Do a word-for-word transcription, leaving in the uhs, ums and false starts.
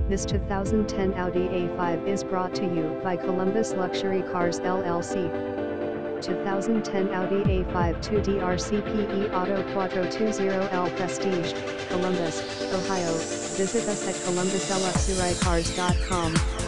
This two thousand ten Audi A five is brought to you by Columbus Luxury Cars L L C. two thousand ten Audi A five two D R C P E Auto Quattro twenty L Prestige, Columbus, Ohio. Visit us at columbus luxury cars dot com.